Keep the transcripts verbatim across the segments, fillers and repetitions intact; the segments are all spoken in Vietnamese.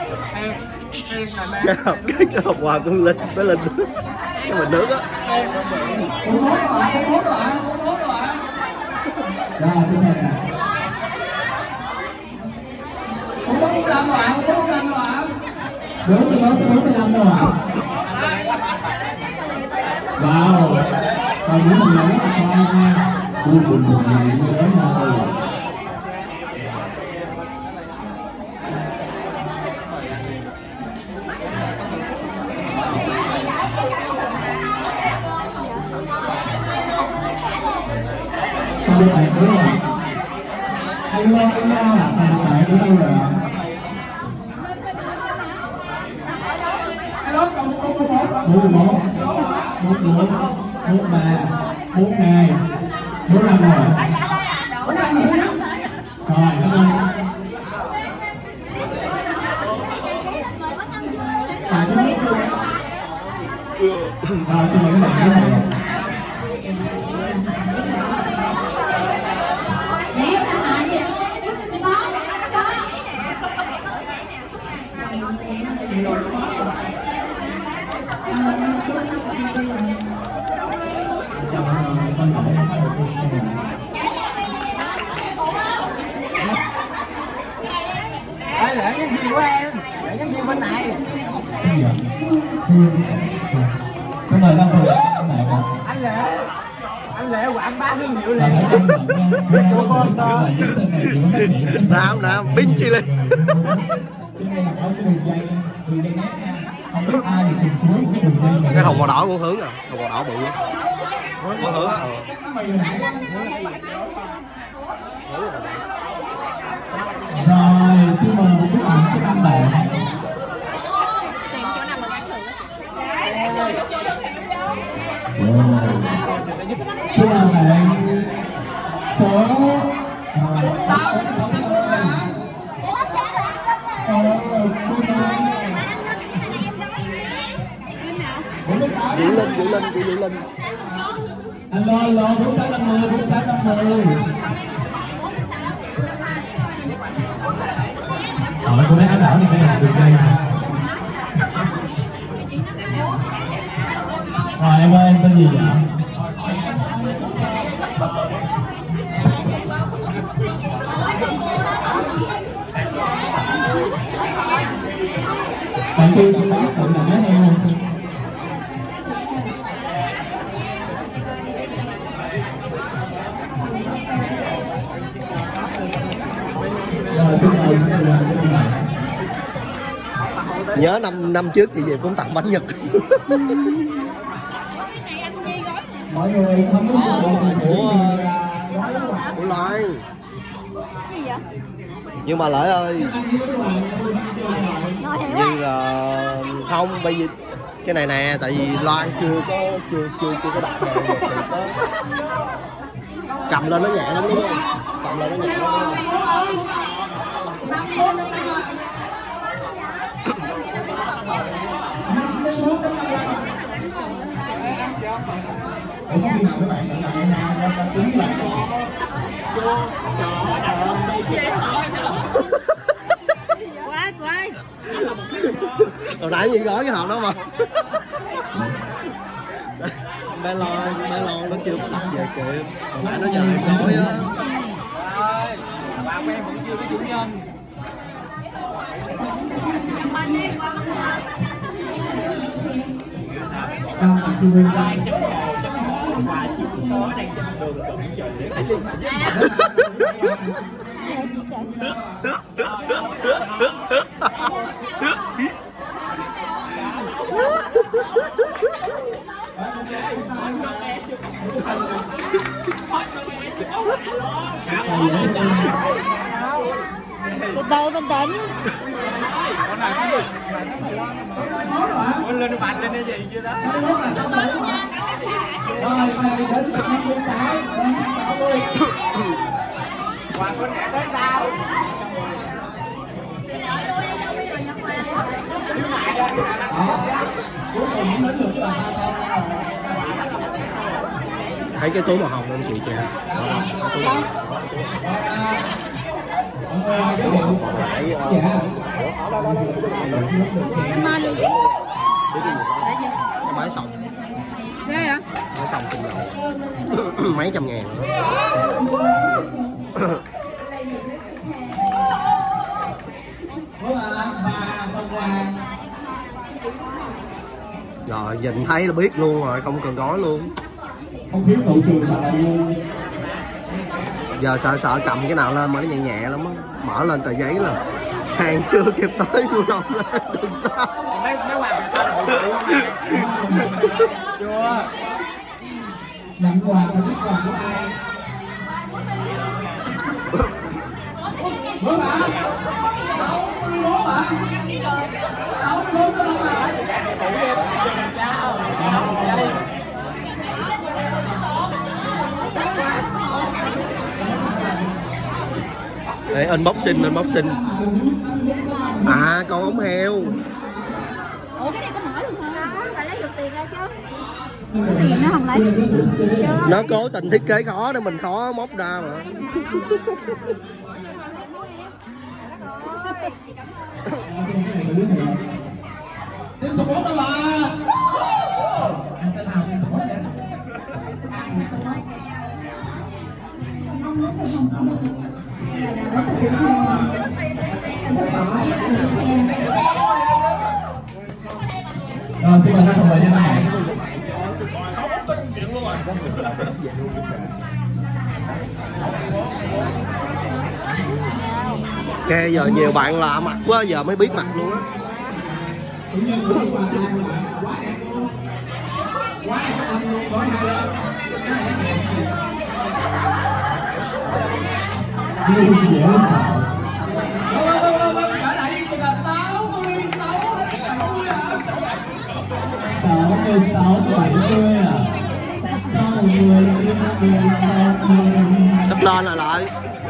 Cái hộp cái hộp quà của Linh với Linh cái mình nước á. Bốn bốn rồi, bốn bốn rồi, bốn bốn rồi. Rồi, chụp hình nè. Bốn bốn năm rồi, bốn bốn năm rồi. Bốn mươi bốn, bốn mươi lăm rồi. Wow, coi những mình lớn là coi nha. Vui buồn buồn này như lớn thôi. Con đi bạn đúng không? Anh lo, anh lo à? Con đi bạn đúng đâu rồi ạ? Bốn bốn, bốn bốn, bốn ba, bốn hai, bốn năm rồi. Bốn năm rồi, bốn năm. Rồi, cảm ơn. Bạn cũng biết luôn. Rồi, xin mời các bạn đến đây. Đây là cái gì của em? Để cái gì bên này? Cái gì ạ? Xin mời năm phần các bạn ạ. Anh Lệ, anh Lệ quảng bá thương hiệu Là liền. phải công nhận nha, là những sinh này chỉ có phát triển. Nam Nam binh chi lên. Trên đây là có cái đường dây, đường dây nát nha. Không biết ai thì cùng cuối của cái đường dây này. Cái hồng màu đỏ của hướng à, hồng màu đỏ bự lắm. Có hướng. Rồi, xin mời một bức ảnh cho năm bạn. Xin mời bạn số sáu. Diệu Linh, Diệu Linh, Diệu Linh. Alo, alo, bốn sáu năm mươi, bốn sáu năm mươi. Hỏi cô lấy áo đỏ thì phải học được đây nè. Rồi em ơi, em tên gì vậy? Bạn kia xin bác tự là bé neo. Rồi xin mời các bạn. Nhớ năm năm trước chị về cũng tặng bánh Nhật. Mọi người không có Ủa, Ủa Loan. Gì vậy? Nhưng mà Lợi ơi, nhưng là không, bây giờ cái này nè, tại vì Loan chưa có chưa chưa chưa có đặt hàng được thì có cầm lên nó nhẹ lắm đúng không? Cầm lên nó nhẹ lắm. Ủa có khi nào các bạn nhận lại nha, cho con tính lại. Quay, quay. Hồi nãy gì gói cái hộp đó mà. Bé Lon, bé Lon nó chưa có đặt về kịp. Hồi nãy nó nhờ em gói á. Bà của em vẫn chưa có chủ nhân. Đang là chưa quên Đang chấm hồ, chấm hồ, và chúng tôi đang trên đường cận trời để thấy liên Từ từ bình tĩnh. con này cái gì? Con lên bạch lên cái gì chưa đó? rồi về đến năm mươi sáu, năm mươi sáu mươi. Hoàng con này tới sao? Cuối cùng đến lượt các bạn ta. Thấy cái túi màu hồng không chị chị? Lại ờ, Dạ. Mai luôn. biết cái gì không? Cái bái xong. Ghê hả? Bái xong trên đầu. Mấy trăm ngàn nữa. Bố bà bà phần quà. Rồi nhìn thấy là biết luôn rồi, không cần gói luôn. Không thiếu nụ cười mà là luôn. Giờ sợ sợ cầm cái nào lên mà nó nhẹ nhẹ lắm á. Mở lên tờ giấy là hàng chưa kịp tới luôn đâu lên từ xa. mấy mấy quà mình sao được chưa? Nhận quà mà biết quà của ai. Bố bà. Đâu đi bố bà. Đâu đi bố sao đâu bà. Để unboxing unboxing. À con ống heo. Ủa cái này có mở luôn hả? Có, phải lấy được tiền ra chứ. Tiền nó không lấy. Nó cố tình thiết kế khó để mình khó móc ra mà. Team support đó bà. Anh tên nào team support vậy? Rồi xin mời các thành viên nha các bạn. Ok giờ nhiều bạn lạ mặt quá giờ mới biết mặt luôn á. Chủ nhân của quà ai các bạn? Quá đẹp luôn. Quá đẹp tâm luôn, nói hay lắm. Vui dễ sợ. Vâng vâng vâng vâng, trở lại gì là sáu mươi sáu bảy mươi à? sáu mươi sáu bảy mươi à? sáu mươi sáu mươi Đắp lên lại lại.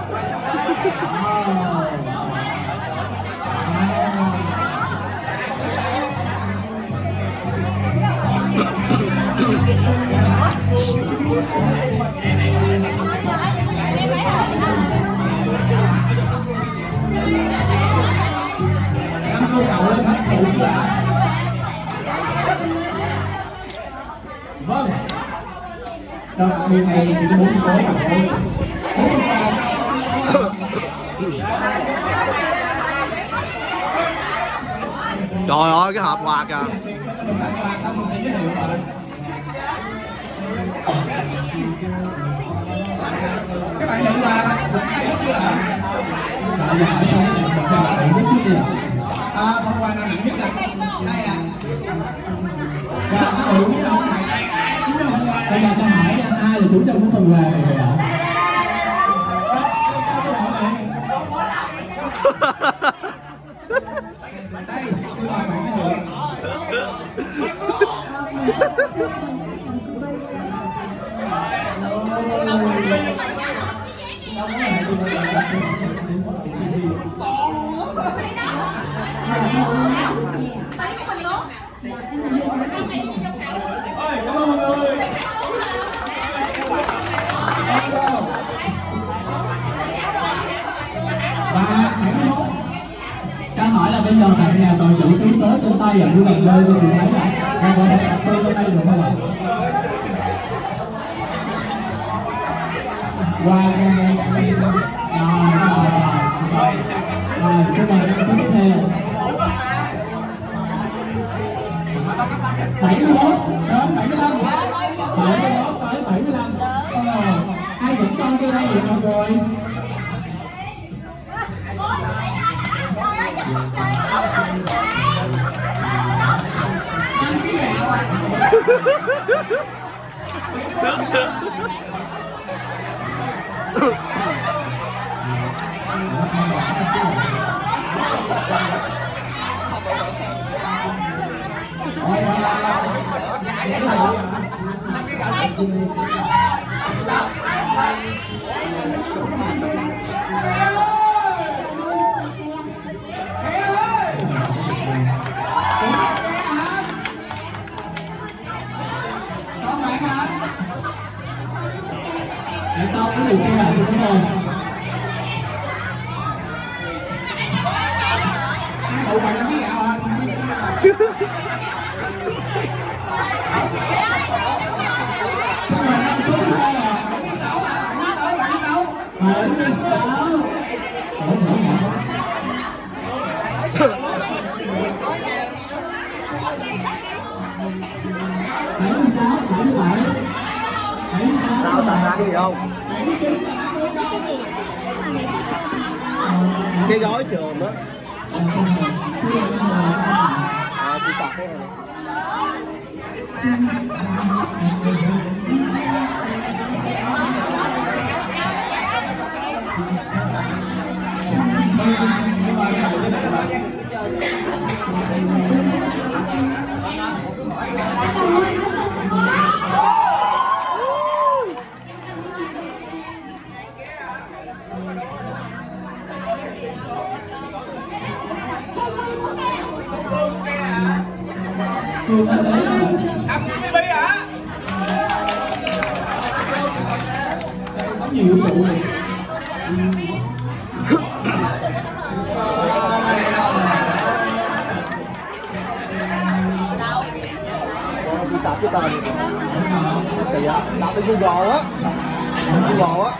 năm mươi cậu lên hết phụ chưa ạ? Vâng. Rồi điều này thì có bốn số rồi. Trời ơi cái hộp quà kìa. Các bạn nhận quà được hai lúc chưa ạ? À, phần quà nào nặng nhất là đây à? Dạ, có đủ không? Bây giờ tôi hỏi nha, ai là chủ nhân của phần quà này vậy ạ? Đây, xin mời bạn cái người. Ôi, cảm ơn mọi người. Và bảy mươi mốt. Cho hỏi là bây giờ bạn nào còn giữ tí số trong tay ở như bạn rơi của chị thấy ạ? Bạn có thể đặt tôi trong tay được không ạ? Qua cái này cái rồi rồi rồi rồi chúng ta đang số tiếp theo bảy mươi mốt đến bảy mươi lăm bảy mươi mốt tới bảy mươi lăm. Ờ, ai dẫn con vô đây vậy con rồi? Ăn cái gạo à? Sao sao ra cái gì không? Cái gói trường á. À, chị sọt cái này. Ăn cái bi hả? Có nhiều tụ này. Đi sạp cái tên kỳ á, sạp cái Google á, Google á.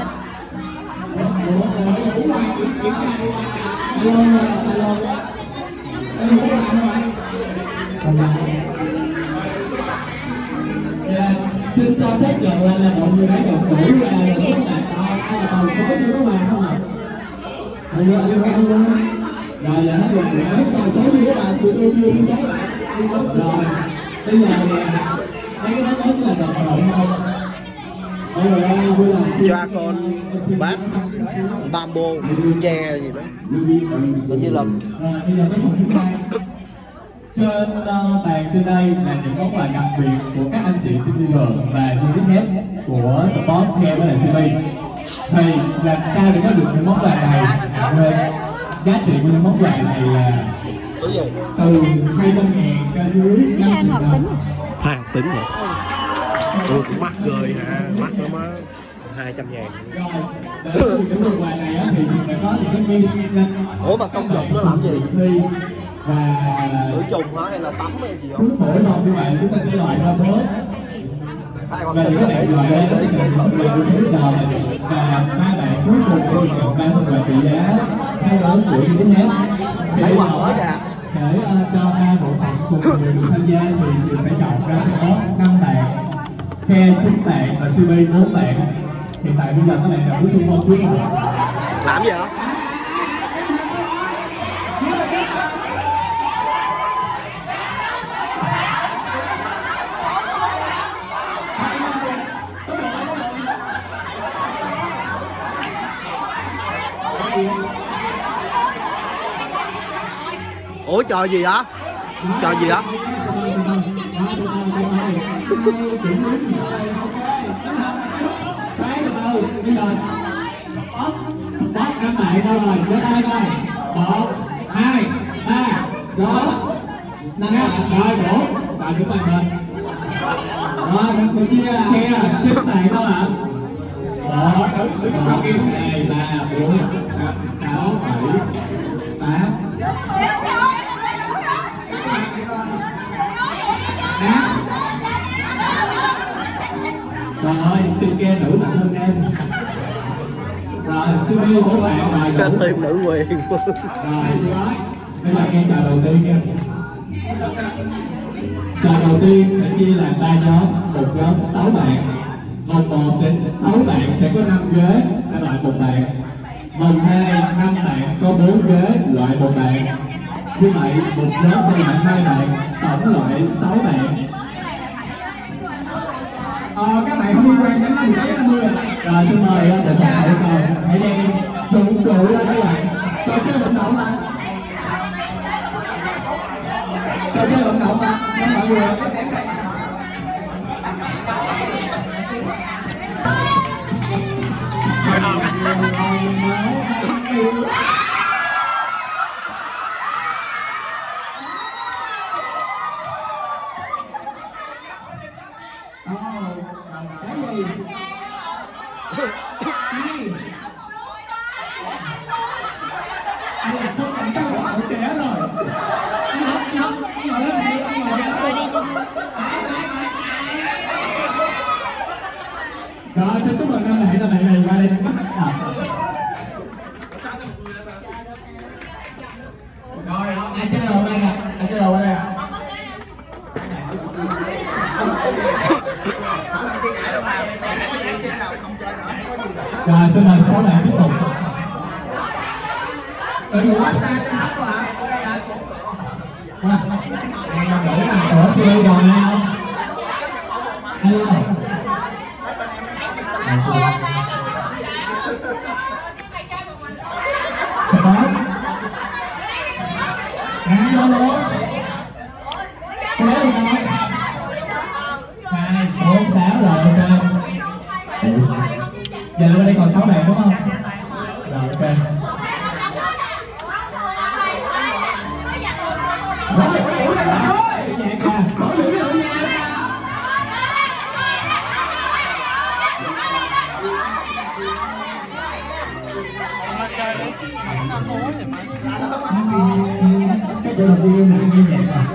Yeah. Xin cho xác nhận là, là mọi người đã gặp đủ là là có bạn ai ai là còn số chưa có bàn không ạ? Alo alo alo. Rồi là hết rồi, nếu còn số chưa có bàn thì tôi chưa đi số lại. Đi số rồi. Bây giờ nè, mấy cái đó mới là đợt rộng không? Mọi người ơi, vui lòng Cho con bát bamboo tre gì đó. Hình như là rồi bây giờ cái phần thứ hai. Trên uh, bàn trên đây là những món quà đặc biệt của các anh chị youtuber và những head của support care với lại xê bê. Thì làm sao để có được những món quà này? Nên giá trị của những món quà này là từ hai trăm ngàn cho dưới năm triệu đồng. Hàng tính rồi. Ôi cũng mắc rồi hả? Mắc lắm á. hai trăm ngàn. Rồi, để có được những món quà này á thì phải có những cái nghi. Ủa mà công dụng nó làm gì? Và khử trùng hả hay là tắm hay gì cứ không? mỗi lần như vậy chúng ta sẽ loại ra bớt và những cái bạn loại ra sẽ nhận phần quà của chúng ta và ba bạn cuối cùng sẽ được nhận ba phần quà trị giá hai lớn của những hết. Thì bây giờ để uh, cho ba bộ phận cùng người tham gia thì chị sẽ chọn ra support năm bạn, care chín bạn và xê bê bốn bạn. Hiện tại bây giờ các bạn đã có xung phong trước rồi. Làm gì hả? Ủa trò gì hả? Trò gì hả? Bắt năm bạn đâu rồi, đưa tay coi. Một, hai, ba, đó. Năm bạn, rồi bốn. Bạn chúng bạn bên. Rồi, mình chia chia chín bạn đâu ạ? Một, hai, ba, bốn, năm, sáu, bảy, tám. Rồi, tim ke nữ mạnh hơn em. Rồi, xê bê của bạn rồi đủ. Tim nữ quyền. Rồi, bây giờ nghe trò đầu tiên nha. Trò đầu tiên sẽ chia làm ba nhóm, một nhóm sáu bạn. Vòng một sẽ sáu bạn sẽ có năm ghế, sẽ loại một bạn. Vòng hai năm bạn có bốn ghế, loại một bạn. Như vậy một nhóm sẽ loại hai bạn, tổng loại sáu bạn. Ờ, các bạn không liên quan đến năm sáu năm mươi à? Rồi xin mời định đạo còn hãy đem dụng cụ lên các bạn. Trò chơi vận động mà. Trò chơi vận động mà. Nên mọi người có kém đây. Anh là không cảnh cao của trẻ rồi. Anh học, anh học. rồi năm này cho bạn này qua đây bắt đầu. Rồi, ai chơi đầu đây ạ? Ai chơi đầu đây ạ? Rồi, xin mời số bạn tiếp tục. Đội ngũ massage cho hấp quá hả? Wow, này là nghĩ là của Siri còn này không? Hello. Support. Nè, vô luôn. Cái đó đi không? Hai, bốn, sáu rồi, ok. Giờ lên đây còn sáu bạn đúng không? Rồi, ok. Rồi, ủa là thôi. Nhẹ kìa, bỏ dữ dữ nha. Cái cô đọc video này nghe nhạc à?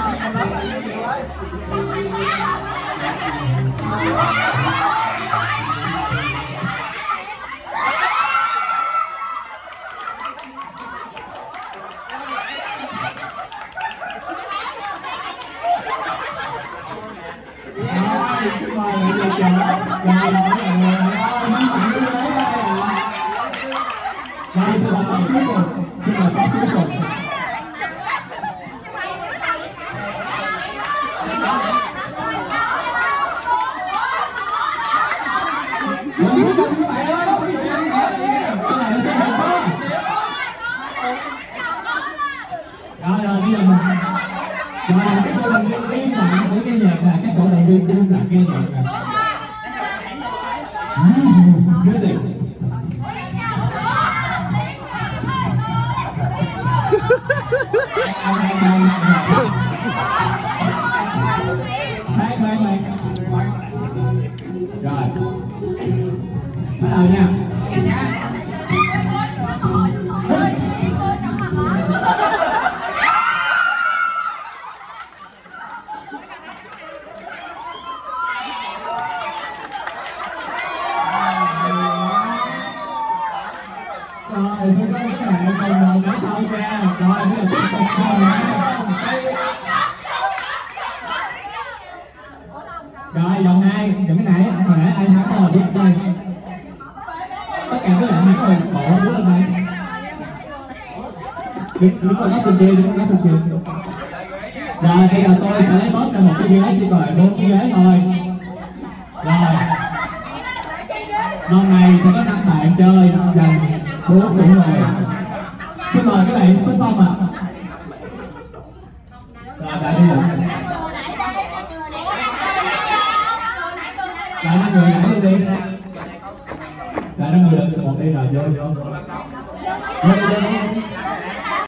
Rồi, chúng mời mọi người chờ. Rồi, mọi người ơi, mấy bạn đi lấy đây ạ. Rồi, xin mời tập cuối cùng. Xin mời tập cuối cùng. Rồi rồi bây giờ mình rồi là cái cô động viên im lặng của nghe nhạc là các cổ động viên im lặng nghe nhạc là music. Ai đang đang đang Bang bang bang. Rồi. Bắt đầu nha. Rồi, xin các bạn cùng đầu cả sau nha. Rồi, bây giờ tiếp tục rồi. Rồi, vòng hai, những cái nãy, hồi nãy ai thắng rồi, bước đây. Tất cả các bạn thắng rồi, bộ bước lên đây. Đứng, đứng vào góc bên kia, đứng vào góc bên kia. Rồi, bây giờ tôi sẽ lấy bóp ra một cái ghế, chỉ còn lại bốn cái ghế thôi. Rồi. Lần này sẽ có năm bạn chơi dành bốn điểm về. Xin mời các bạn xung phong ạ. Rồi, bạn đi được. Lại năm người nãy đi đi. Lại năm người được một đi rồi vô vô. Vô đi vô đi.